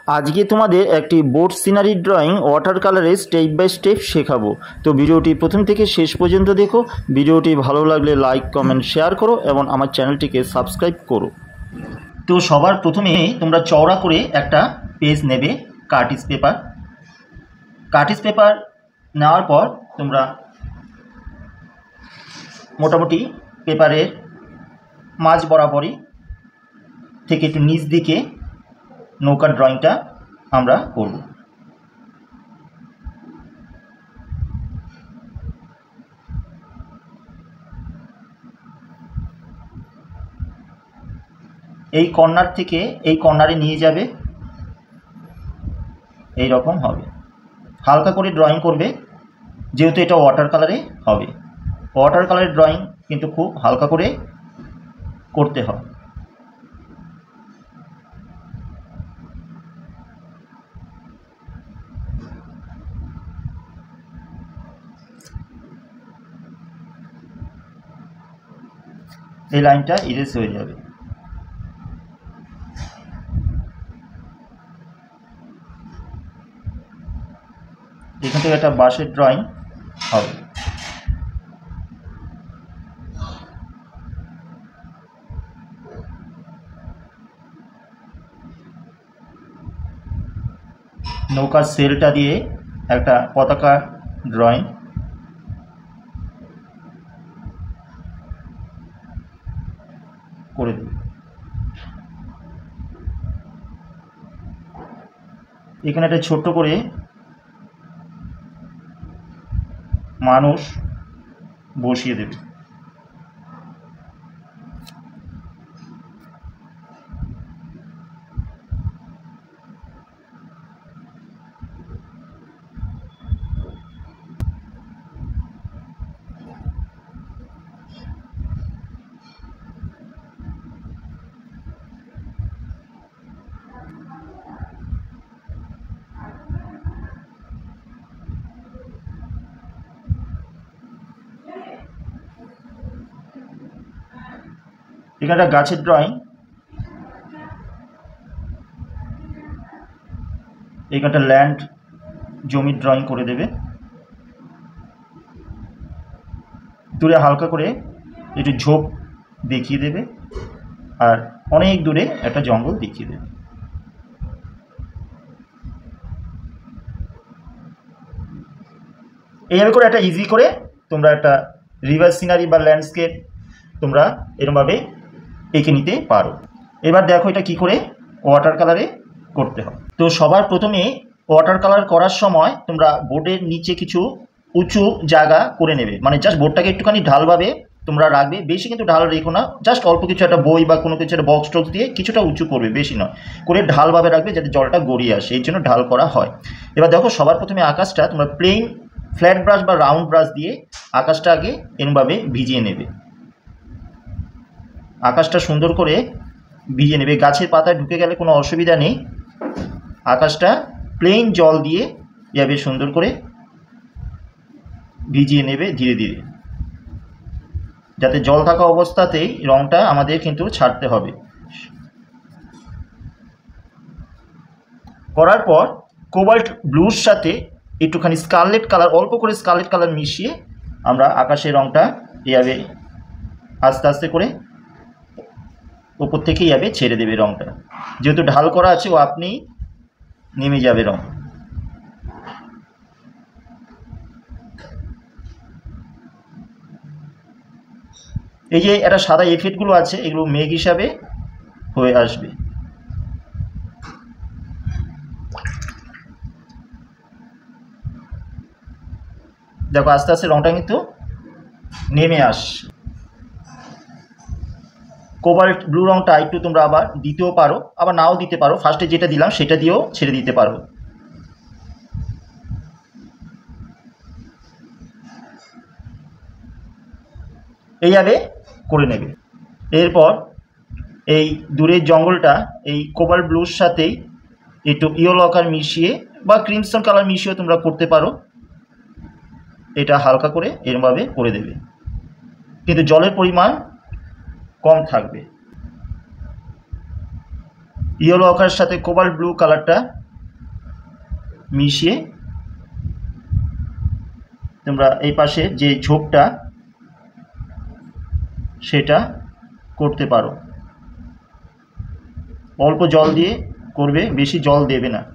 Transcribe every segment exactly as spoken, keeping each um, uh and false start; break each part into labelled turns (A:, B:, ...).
A: আজকে তোমাদের একটি বোর্ড সিনারি ড্রয়িং ওয়াটার কালারে স্টেপ বাই স্টেপ শেখাবো। তো ভিডিওটি প্রথম থেকে শেষ পর্যন্ত দেখো। ভিডিওটি ভালো লাগলে লাইক কমেন্ট শেয়ার করো এবং আমার চ্যানেলটিকে সাবস্ক্রাইব করো। তো সবার প্রথমে তোমরা চওড়া করে একটা পেজ নেবে, কার্টিজ পেপার। কার্টিজ পেপার নেওয়ার পর তোমরা মোটামুটি পেপারের মাঝ বরাবরই থেকে একটু নিচ দিকে নৌকার ড্রয়িংটা আমরা করব। এই কর্নার থেকে এই কর্নারে নিয়ে যাবে, এই রকম হবে। হালকা করে ড্রয়িং করবে, যেহেতু এটা ওয়াটার কালারে হবে। ওয়াটার কালারের ড্রয়িং কিন্তু খুব হালকা করে করতে হয়। এই লাইনটা ইরেজ হয়ে যাবে। এখান থেকে একটা বাঁশের ড্রয়িং হবে। নৌকার সেলটা দিয়ে একটা পতাকা ড্রয়িং করে দেবে। এখানে একটা ছোট্ট করে মানুষ বসিয়ে দেবে। এখানে একটা গাছের ড্রয়িং, এখানটা ল্যান্ড জমির ড্রয়িং করে দেবে। দূরে হালকা করে একটু ঝোপ দেখিয়ে দেবে, আর অনেক দূরে একটা জঙ্গল দেখিয়ে দেবে। এইভাবে করে একটা ইজি করে তোমরা একটা রিভার সিনারি বা ল্যান্ডস্কেপ তোমরা এরকমভাবে এঁকে নিতে পারো। এবার দেখো এটা কি করে ওয়াটার কালারে করতে হয়। তো সবার প্রথমে ওয়াটার কালার করার সময় তোমরা বোর্ডের নিচে কিছু উঁচু জায়গা করে নেবে, মানে জাস্ট বোর্ডটাকে একটুখানি ঢালভাবে তোমরা রাখবে। বেশি কিন্তু ঢাল রেখো না, জাস্ট অল্প কিছু একটা বই বা কোনো কিছু একটা বক্স টক্স দিয়ে কিছুটা উঁচু করবে, বেশি নয়, করে ঢালভাবে রাখবে যাতে জলটা গড়িয়ে আসে, এই জন্য ঢাল করা হয়। এবার দেখো সবার প্রথমে আকাশটা তোমরা প্লেন ফ্ল্যাট ব্রাশ বা রাউন্ড ব্রাশ দিয়ে আকাশটা আগে এরমভাবে ভিজিয়ে নেবে। আকাশটা সুন্দর করে ভিজিয়ে নেবে। গাছের পাতায় ঢুকে গেলে কোনো অসুবিধা নেই। আকাশটা প্লেন জল দিয়ে এভাবে সুন্দর করে ভিজিয়ে নেবে ধীরে ধীরে, যাতে জল থাকা অবস্থাতেই রঙটা আমাদের কিন্তু ছাড়তে হবে। করার পর কোবাল্ট ব্লুর সাথে একটুখানি স্কারলেট কালার, অল্প করে স্কারলেট কালার মিশিয়ে আমরা আকাশের রঙটা এভাবে আস্তে আস্তে করে ওপর থেকে এভাবে ছেড়ে দেবে রঙটা। যেহেতু ঢাল করা আছে ও আপনি নেমে যাবে রঙ। এই যে একটা সাদা এফেক্টগুলো আছে, এগুলো মেঘ হিসাবে হয়ে আসবে। দেখো আস্তে আস্তে রঙটা কিন্তু নেমে আসছে। কোবাল্ট ব্লু রঙটা একটু তোমরা আবার দিতেও পারো, আবার নাও দিতে পারো। ফার্স্টে যেটা দিলাম সেটা দিয়েও ছেড়ে দিতে পারো। এইভাবে করে নেবে। এরপর এই দূরের জঙ্গলটা এই কোবাল্ট ব্লুর সাথেই একটু ইয়েলো কালার মিশিয়ে বা ক্রিমসন কালার মিশিয়ে তোমরা করতে পারো। এটা হালকা করে এরমভাবে করে দেবে, কিন্তু জলের পরিমাণ কম থাকবে। ইয়েলো অকারের সাথে কোবাল্ট ব্লু কালারটা মিশিয়ে তোমরা এই পাশে যে ঝোপটা সেটা করতে পারো। অল্প জল দিয়ে করবে, বেশি জল দেবে না।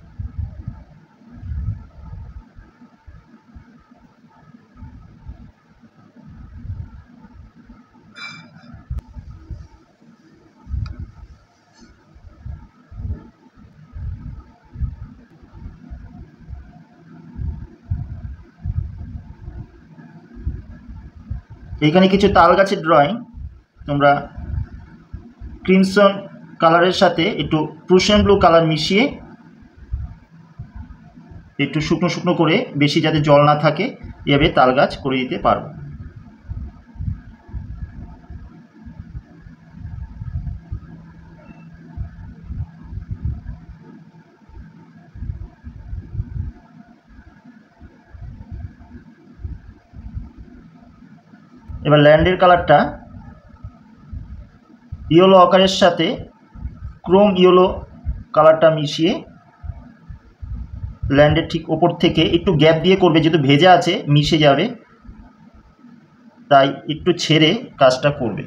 A: এখানে কিছু তাল গাছের ড্রয়িং তোমরা ক্রিমসন কালারের সাথে একটু প্রুশিয়ান ব্লু কালার মিশিয়ে একটু শুকনো শুকনো করে, বেশি যাতে জল না থাকে, এভাবে তাল গাছ করে দিতে পারো। এবার ল্যান্ডের কালারটা ইয়েলো আকারের সাথে ক্রোম ইয়েলো কালারটা মিশিয়ে ল্যান্ডের ঠিক ওপর থেকে একটু গ্যাপ দিয়ে করবে, যেহেতু ভেজা আছে মিশে যাবে, তাই একটু ছেড়ে কাজটা করবে।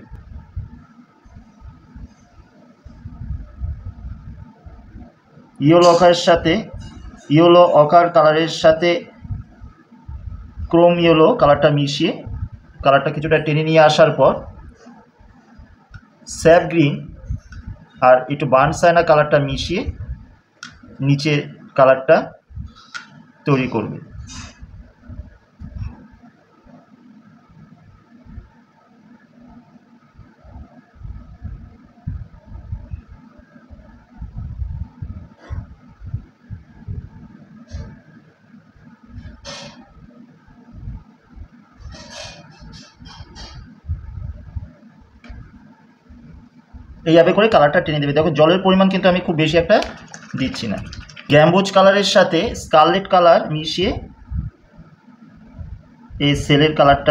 A: ইয়েলো আকারের সাথে ইয়েলো অকার কালারের সাথে ক্রোম ইয়েলো কালারটা মিশিয়ে কালারটা কিছুটা টেনে নিয়ে আসার পর স্যাপ গ্রিন আর একটু বার্ন সাইনা কালারটা মিশিয়ে নিচের কালারটা তৈরি করবে। এইভাবে করে কালারটা টেনে দেবে। দেখো জলের পরিমাণ কিন্তু আমি খুব বেশি একটা দিচ্ছি না। গ্যাম্বোজ কালারের সাথে স্কারলেট কালার মিশিয়ে এই সেলের কালারটা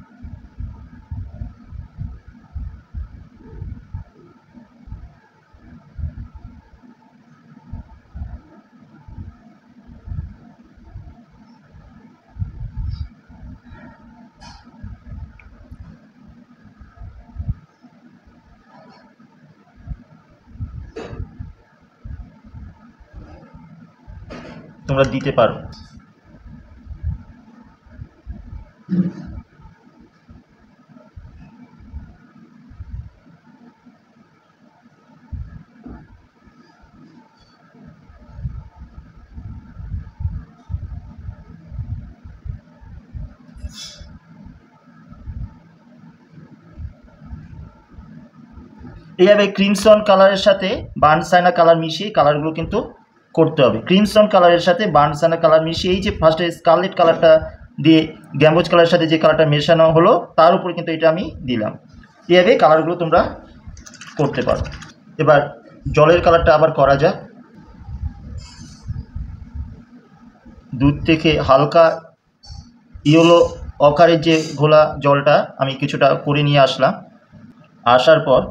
A: তোমরা দিতে পারো। এইভাবে ক্রিমসন কালারের সাথে বার্ন সাইনা কালার মিশিয়ে কালারগুলো কিন্তু করতে হবে। ক্রিমসন কালারের সাথে বার্ন সাইনা কালার মিশিয়ে এই যে ফার্স্টে স্কারলেট কালারটা দিয়ে গ্যাম্বোজ কালারের সাথে যে কালারটা মেশানো হলো তার উপরে কিন্তু এটা আমি দিলাম। এইভাবে কালারগুলো তোমরা করতে পারো। এবার জলের কালারটা আবার করা যাক। দুধ থেকে হালকা ইয়েলো অকারের যে ঘোলা জলটা আমি কিছুটা করে নিয়ে আসলাম। আসার পর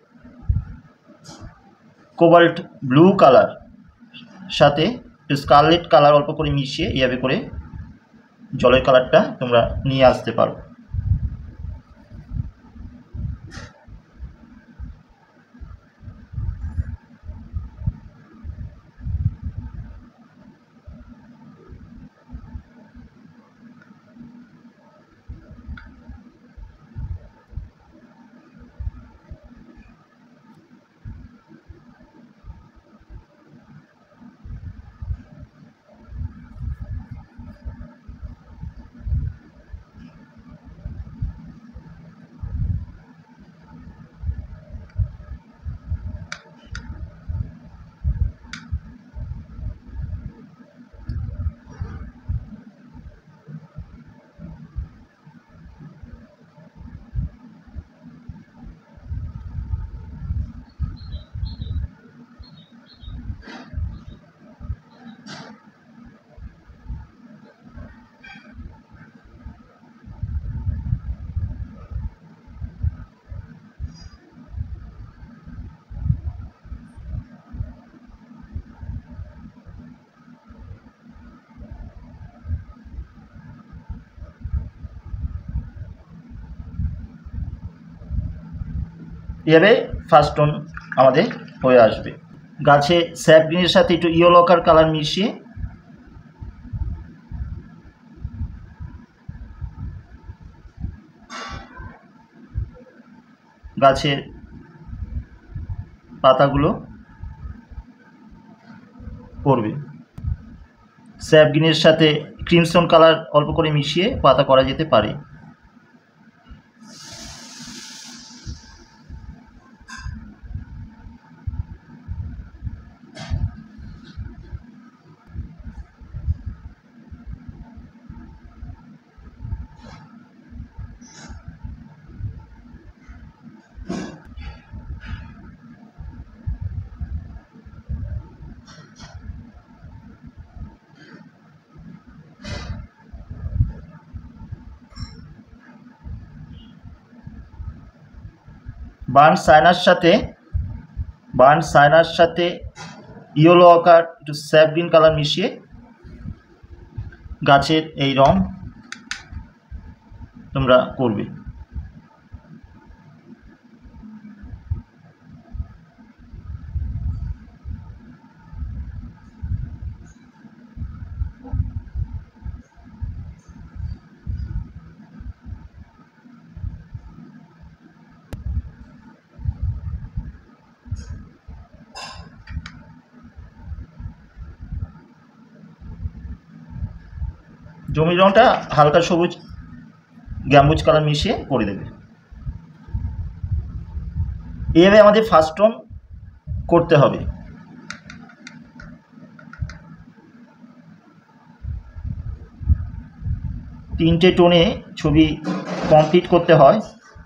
A: কোবাল্ট ব্লু কালার সাথে স্কারলেট কালার অল্প করে মিশিয়ে এইভাবে করে জলের কালারটা তোমরা নিয়ে আসতে পারো। এভাবে ফার্স্ট টোন আমাদের হয়ে আসবে। গাছে স্যাপ গ্রিনের সাথে একটু ইয়েলো অকার কালার মিশিয়ে গাছের পাতাগুলো করবে। স্যাপ গ্রিনের সাথে ক্রিমসন কালার অল্প করে মিশিয়ে পাতা করা যেতে পারে। বার্ন সাইনার সাথে বার্ন সাইনার সাথে ইয়েলো অকার একটু স্যাপ গ্রিন কালার মিশিয়ে গাছের এই রং তোমরা করবে। জমির রঙটা হালকা সবুজ গ্যাম্বুজ কালার মিশিয়ে করে দেবে। এইভাবে আমাদের ফার্স্ট টোন করতে হবে। তিনটে টোনে ছবি কমপ্লিট করতে হয়।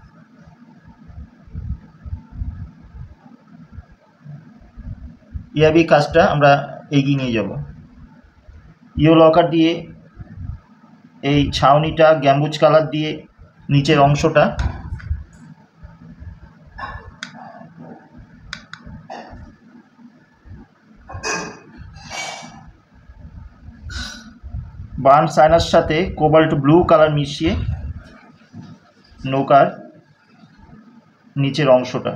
A: এইভাবেই কাজটা আমরা এগিয়ে নিয়ে যাব। ইয়েলো অকার দিয়ে এই ছাউনিটা গ্যাম্বুজ কালার দিয়ে নিচের অংশটা বার্ন সাইনার সাথে কোবাল্ট ব্লু কালার মিশিয়ে নৌকার নিচের অংশটা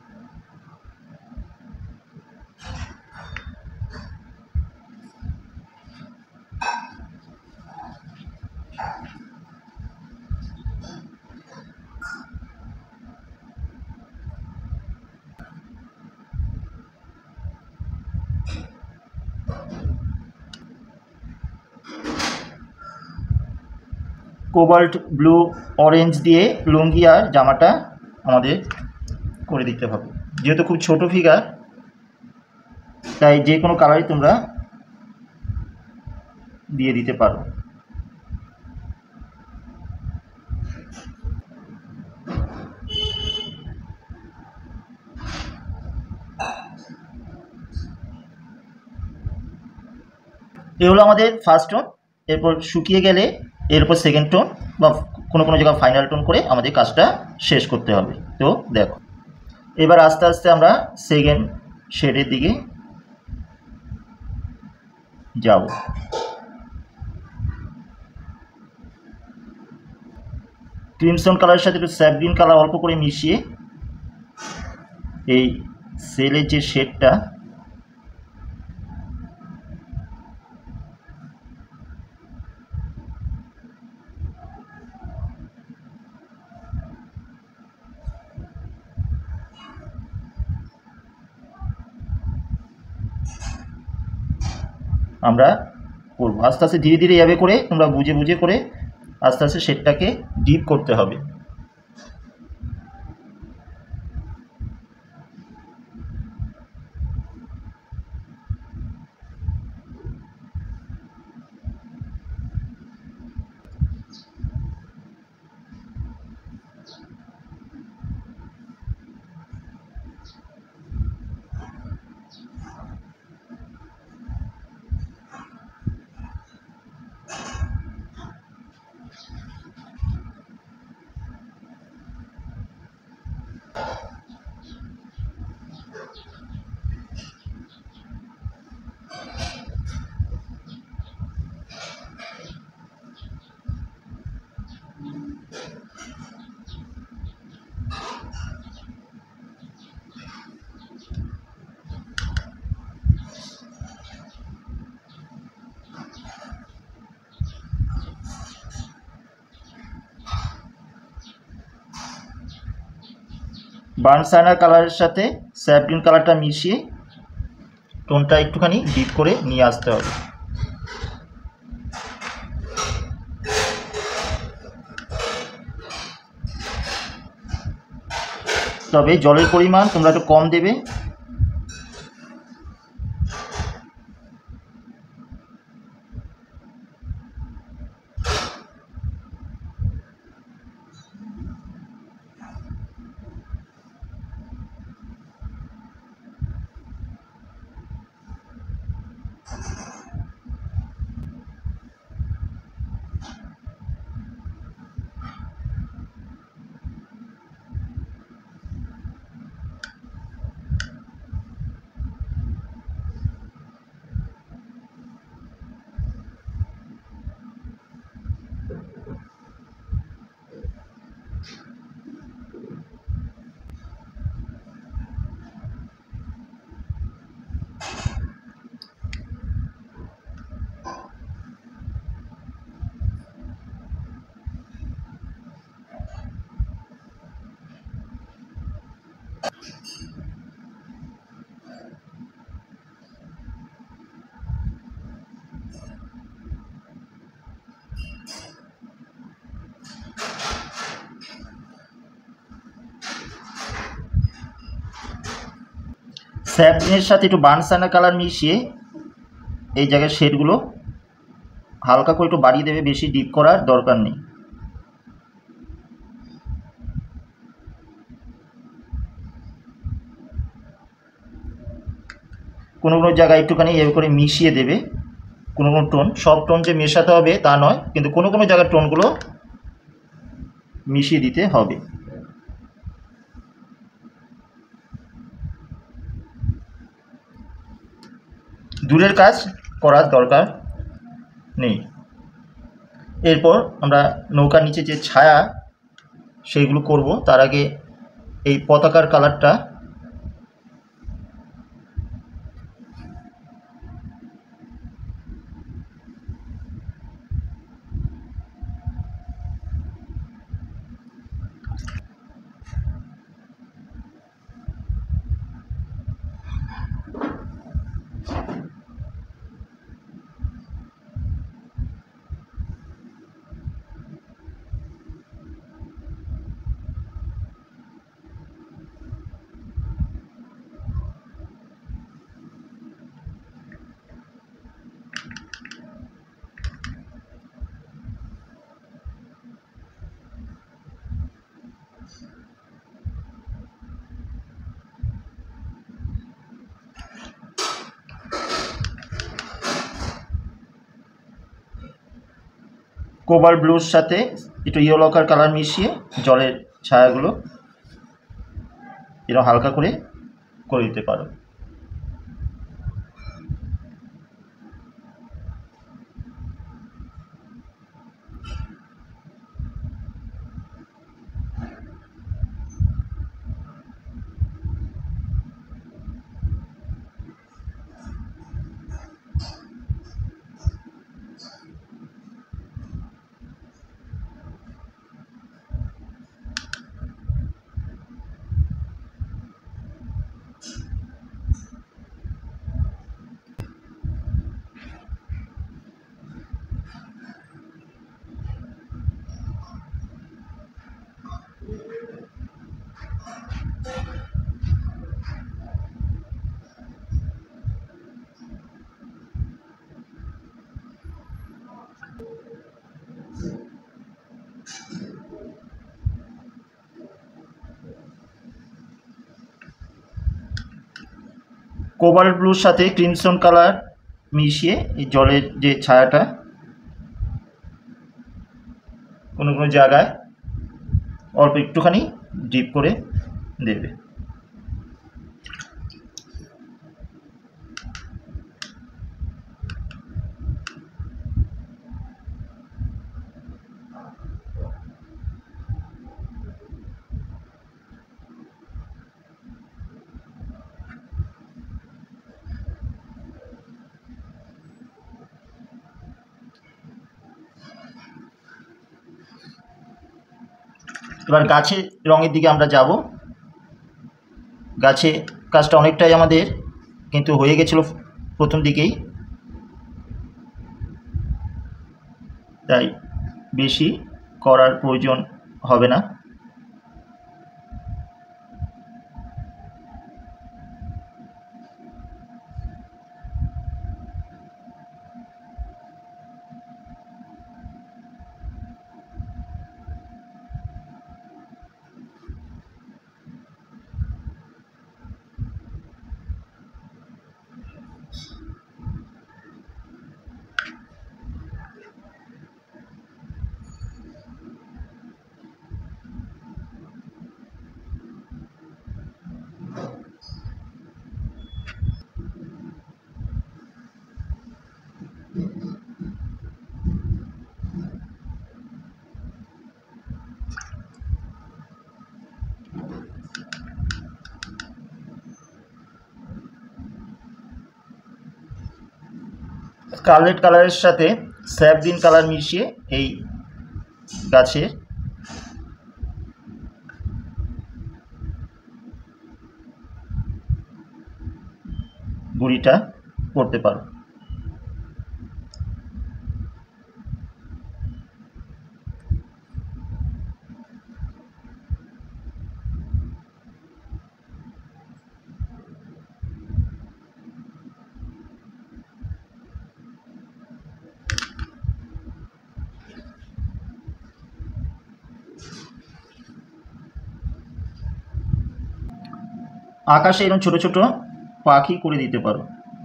A: কোবাল্ট ব্লু অরেঞ্জ দিয়ে লুঙ্গি আর জামাটা আমাদের করে দিতে হবে। যেহেতু খুব ছোট ফিগার তাই যে কোনো কালারই তোমরা দিয়ে দিতে পারো। এ হলো আমাদের ফার্স্ট টোন। এরপর শুকিয়ে গেলে এরপর সেকেন্ড টোন বা কোনো কোনো জায়গায় ফাইনাল টোন করে আমাদের কাজটা শেষ করতে হবে। তো দেখো, এবার আস্তে আস্তে আমরা সেকেন্ড শেডের দিকে যাব। ক্রিমসন কালারের সাথে একটু স্যাপ গ্রিন কালার অল্প করে মিশিয়ে এই সেলের যে শেডটা আমরা করব। আস্তে আস্তে ধীরে ধীরে এভাবে করে তোমরা বুঝে বুঝে করে আস্তে আস্তে শেডটাকে ডিপ করতে হবে। বার্ন সাইনার কালারের সাথে স্যাপ গ্রিন কালারটা মিশিয়ে টোনটা একটুখানি ডিপ করে নিয়ে আসতে হবে। তবে জলের পরিমাণ তোমরা একটু কম দেবে। স্যাপ গ্রিনের সাথে একটু বার্ন সাইনার কালার মিশিয়ে এই জায়গায় শেডগুলো হালকা করে একটু বাড়িয়ে দেবে, বেশি ডিপ করার দরকার নেই। কোনো কোনো জায়গায় একটুখানি এভাবে করে মিশিয়ে দেবে। কোনো কোনো টোন, সব টোন যে মেশাতে হবে তা নয়, কিন্তু কোনো কোনো জায়গার টোনগুলো মিশিয়ে দিতে হবে। দূরের কাজ করার দরকার নেই। এরপর আমরা নৌকার নিচে যে ছায়া সেইগুলো করব। তার আগে এই পতাকার কালারটা কোবাল্ট ব্লুর সাথে একটু ইয়েলো কালার মিশিয়ে জলের ছায়াগুলো এরকম হালকা করে করে দিতে পারো। কোবাল্ট ব্লুর সাথে ক্রিমসন কালার মিশিয়ে এই জলের যে ছায়াটা কোনো কোনো জায়গায় অল্প একটুখানি ডিপ করে দেবে। এবার গাছের রঙের দিকে আমরা যাব। গাছে কাজটা অনেকটাই আমাদের কিন্তু হয়ে গেছিলো প্রথম দিকেই, তাই বেশি করার প্রয়োজন হবে না। স্কারলেট কালারের সাথে স্যাপ গ্রিন কালার মিশিয়ে এই গাছের গুঁড়িটা করতে পারো। আকাশে এরকম ছোট ছোট পাখি করে দিতে পারো।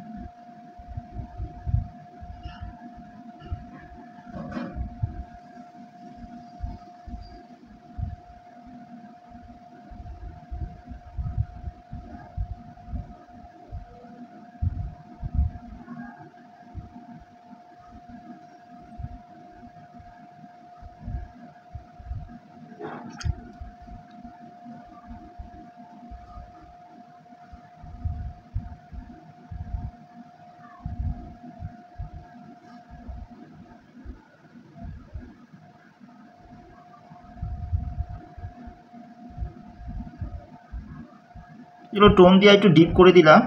A: এগুলো টোন দিয়ে একটু ডিপ করে দিলাম,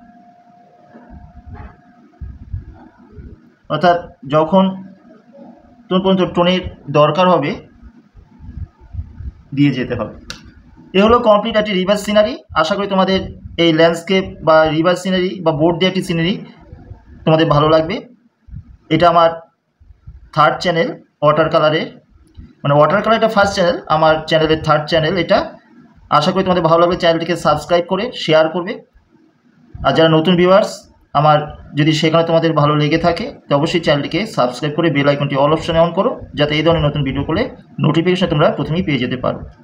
A: অর্থাৎ যখন তোর পর্যন্ত টোনের দরকার হবে দিয়ে যেতে হবে। এ হলো কমপ্লিট একটি রিভার সিনারি। আশা করি তোমাদের এই ল্যান্ডস্কেপ বা রিভার সিনারি বা বোর্ড দিয়ে একটি সিনারি তোমাদের ভালো লাগবে। এটা আমার থার্ড চ্যানেল ওয়াটার কালারের, মানে ওয়াটার কালার এটা ফার্স্ট চ্যানেল, আমার চ্যানেলের থার্ড চ্যানেল এটা। আশা করি তোমাদের ভালো লাগবে। চ্যানেলটিকে সাবস্ক্রাইব করে শেয়ার করবে। আর যারা নতুন ভিউয়ার্স, আমার যদি সেখানে তোমাদের ভালো লেগে থাকে তো অবশ্যই চ্যানেলটিকে সাবস্ক্রাইব করে বেল আইকনটি অল অপশনে অন করো, যাতে এই ধরনের নতুন ভিডিও করলে নোটিফিকেশন তোমরা প্রথমেই পেয়ে যেতে পারো।